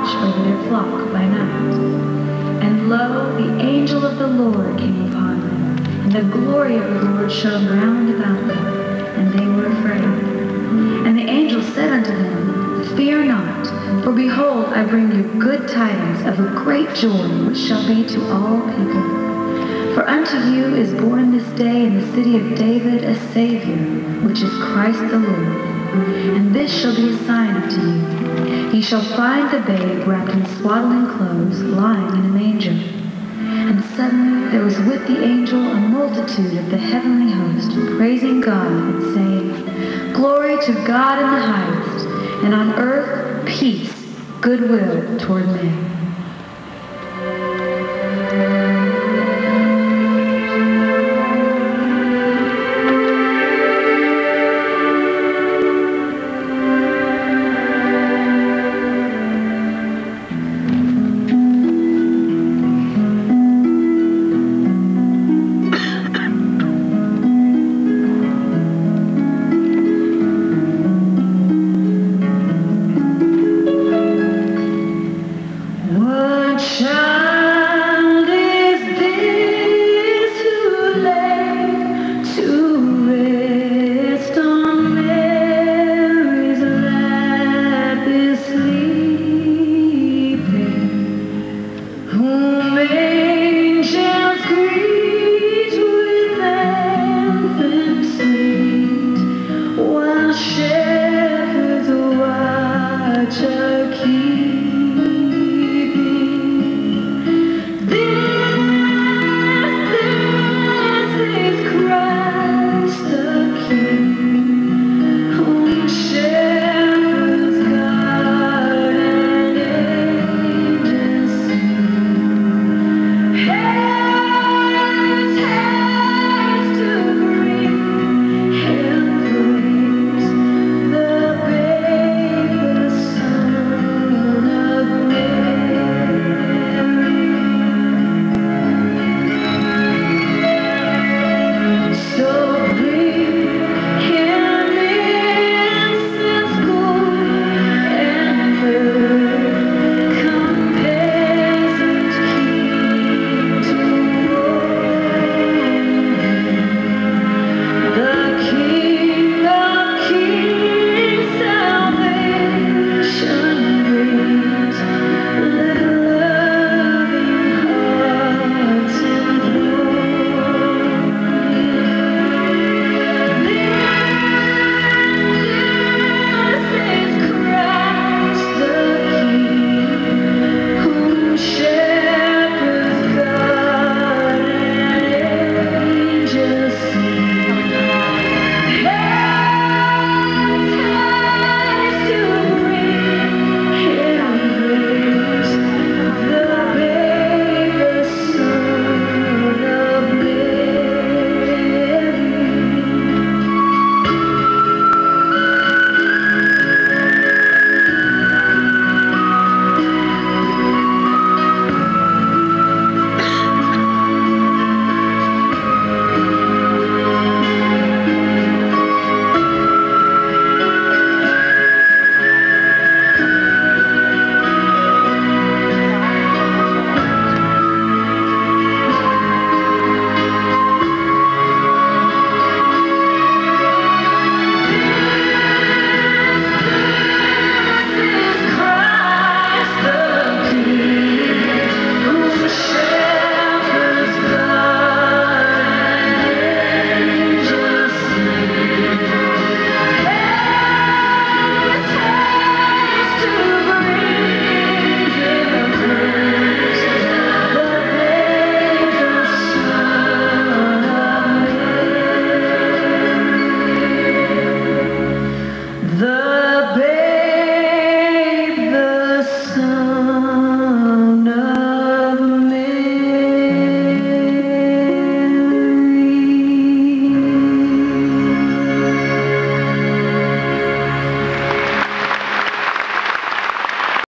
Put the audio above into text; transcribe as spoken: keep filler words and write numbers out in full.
watch over their flock by night. And lo, the angel of the Lord came upon them, and the glory of the Lord shone round about them, and they were afraid. And the angel said unto them, Fear not, for behold, I bring you good tidings of a great joy, which shall be to all people. For unto you is born this day in the city of David a Savior, which is Christ the Lord. And this shall be a sign unto you. Ye shall find the babe wrapped in swaddling clothes, lying in a manger. And suddenly there was with the angel a multitude of the heavenly host, praising God and saying, Glory to God in the highest, and on earth peace, goodwill toward men.